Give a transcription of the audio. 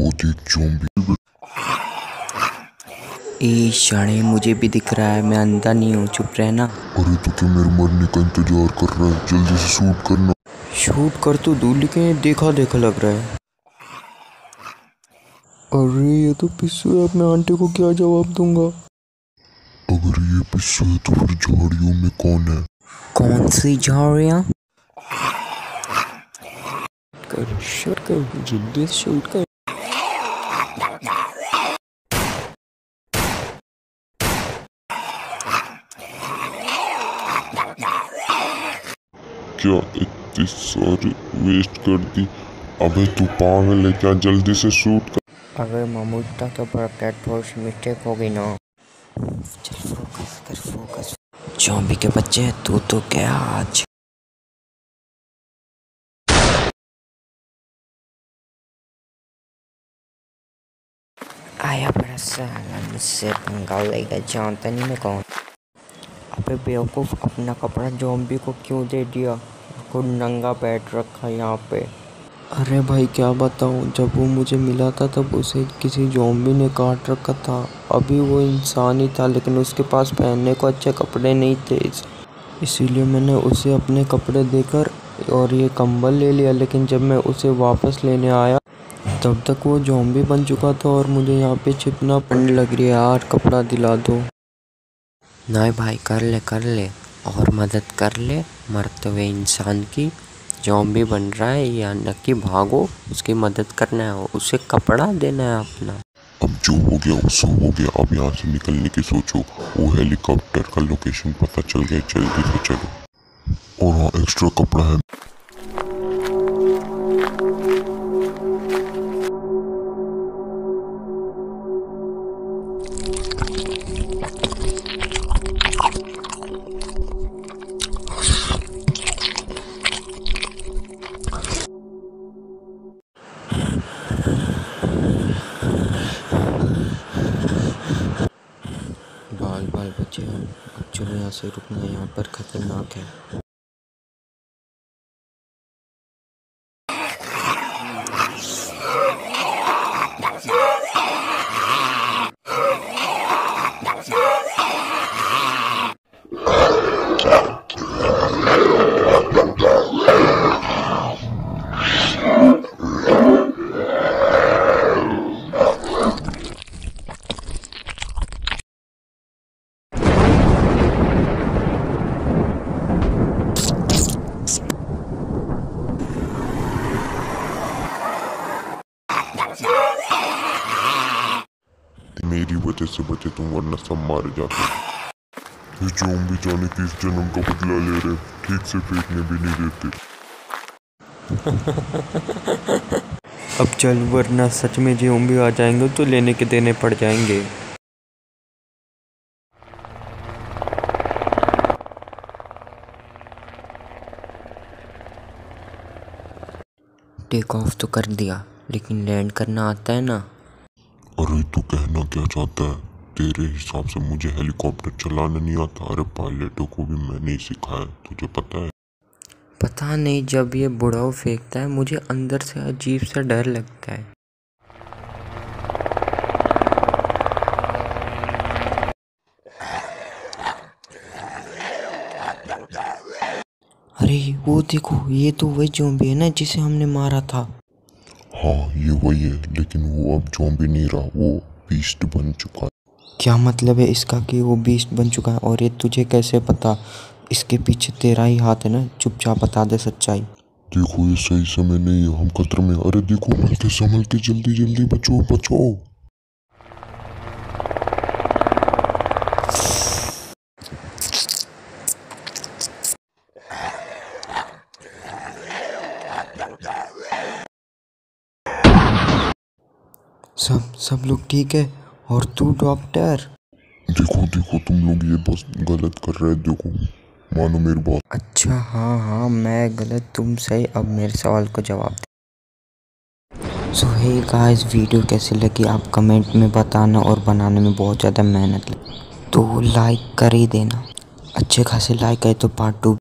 वो देख ज़ॉम्बी। ए शाणे, मुझे भी दिख रहा है, मैं अंधा नहीं हूँ, चुप रहना। अरे तो क्या मेरे मरने का इंतजार कर रहा है? जल्दी से शूट करना। शूट कर तो दूर, लेकिन देखा देखा लग रहा है। अरे ये तो पिस्सू है, अपने आंटी को क्या जवाब दूंगा? अगर ये पिस्सू है तो फिर झाड़ियों में कौन है? कौन सी झाड़ियाँ? शूट कर, जल्दी से शूट कर। क्या इतनी सारी वेस्ट कर दी? अबे तू पागल है क्या? जल्दी से शूट कर। अरे मामूटा के ऊपर थोड़ी सी मिस्टेक हो गई ना। चल फोकस कर, फोकस। ज़ॉम्बी के बच्चे, तू तो क्या आज आया बड़ा साला, मुझसे पंगा लेगा, जानता नहीं मैं कौन। अबे बेवकूफ़, अपना कपड़ा ज़ॉम्बी को क्यों दे दिया? खुद नंगा पैर रखा यहाँ पे। अरे भाई क्या बताऊँ, जब वो मुझे मिला था तब उसे किसी ज़ॉम्बी ने काट रखा था। अभी वो इंसान ही था, लेकिन उसके पास पहनने को अच्छे कपड़े नहीं थे, इसीलिए मैंने उसे अपने कपड़े देकर और ये कंबल ले लिया। लेकिन जब मैं उसे वापस लेने आया तब तक वो ज़ॉम्बी बन चुका था और मुझे यहाँ पे छिपना पड़ने लग रही है। यार कपड़ा दिला दो। नहीं भाई, कर ले और मदद कर ले मरते हुए इंसान की। ज़ॉम्बी बन रहा है या न कि भागो, उसकी मदद करना है, उसे कपड़ा देना है अपना। अब जो हो गया वो सब हो गया। अब यहाँ से निकलने की सोचो। वो हेलीकॉप्टर का लोकेशन पता चल गया, जल्दी से चलो। और हाँ, एक्स्ट्रा कपड़ा है। बाल बाल बचे हम, अब चलो यहाँ से, रुकना यहाँ पर खतरनाक है। मेरी वजह से बचे तुम, वरना सब मारे जाते। ये ज़ॉम्बी जाने की इस जन्म का बदला ले रहे, ठीक से फेंकने भी नहीं देते। अब चल, वरना सच में ज़ॉम्बी आ जाएंगे तो लेने के देने पड़ जाएंगे। टेक ऑफ तो कर दिया, लेकिन लैंड करना आता है ना? अरे तू कहना क्या चाहता है? तेरे हिसाब से मुझे हेलीकॉप्टर चलाना नहीं आता? अरे पायलटों को भी मैंने ही सिखाया, तुझे पता है? पता नहीं, जब ये बुढ़ाऊ फेंकता है मुझे अंदर से अजीब सा डर लगता है। अरे वो देखो, ये तो वही ज़ॉम्बी है ना जिसे हमने मारा था। हाँ ये वही है, लेकिन वो अब ज़ॉम्बी नहीं रहा, वो बीस्ट बन चुका है। क्या मतलब है इसका कि वो बीस्ट बन चुका है? और ये तुझे कैसे पता? इसके पीछे तेरा ही हाथ है ना, चुपचाप बता दे सच्चाई। देखो ये सही समय नहीं है, हम खतरे में। अरे देखो, संभल के, जल्दी जल्दी, बचो बचो। सब लोग ठीक है? और तू डॉक्टर? देखो देखो, तुम लोग ये बस गलत कर रहे हैं, देखो मानो मेरी बात। अच्छा हाँ, मैं गलत तुम सही। अब मेरे सवाल को जवाब दे। सो हे गाइस, वीडियो कैसी लगी आप कमेंट में बताना, और बनाने में बहुत ज़्यादा मेहनत लगी तो लाइक कर ही देना। अच्छे खासे लाइक आए तो पार्ट 2